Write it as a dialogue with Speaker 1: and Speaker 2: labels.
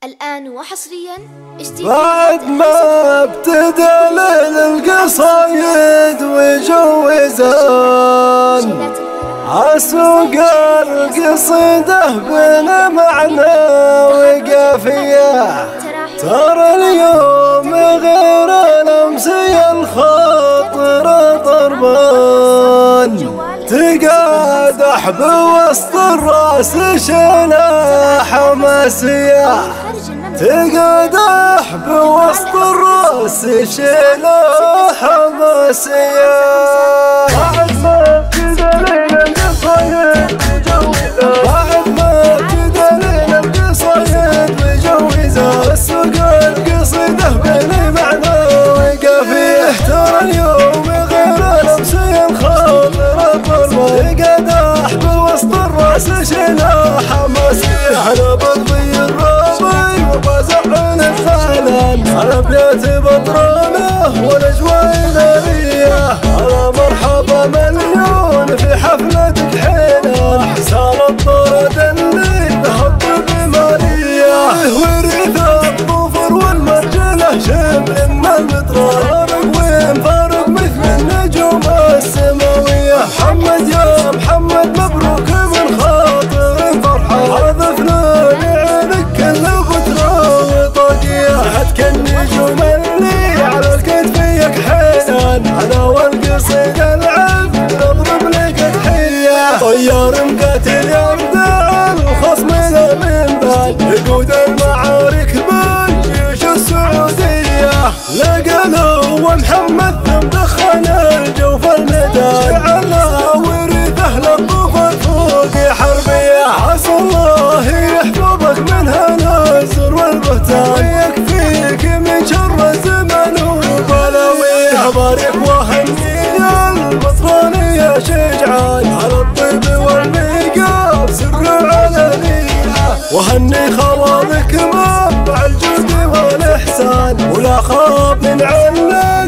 Speaker 1: الآن وحصريا
Speaker 2: بعد ما ابتدى ليل القصايد وجوزان عسوق القصيدة بلا معنى وقافية. ترى اليوم غير الأمسي الخاطر ضربان تقادح بوسط الراس شيلة حماسية. تقادح بوسط الراس شيلة حماسية. بعد ما ابتدى ليل القصايد وجوزها السوق القصيدة بلا معنى وقافية. ترى اليوم غير الأمسي الخاطر الضربان تقادح بوسط الراس شيلة حماسية. على بطي الرامي وبزعل الثعلان على بيت بطرانه والاجواء نارية. على مرحبا مليون في حفلتك حيلان حسان الطرد اللي هب بمالية. ورث الظفر والمرجلة شبل من المطرارق وين فارق مثل النجوم السماوية. محمد يا محمد مبروك من خاطر فرحة عرفنا لعينك كل بترا وطاقية. تحتك النجوم اللي على الكتفيك حيلان انا والقصيد العب نضرب لك تحية. طيار مقاتل يردع الخصمنا من بعد يقود المعارك بالجيوش السعودية. لقلوا ومحمد ثم دخل الجوف الميدان جعلنا ورثه للطوفة فوق حربية. عسى الله يحفظك من هالازر والبهتان ويكفيك من شر الزمن وبلاويه. بارك وهني البطراني يا شجعان على الطيب والميقاف سر علانية. وهني خوالك منبع الجود والإحسان ولا خاب من علة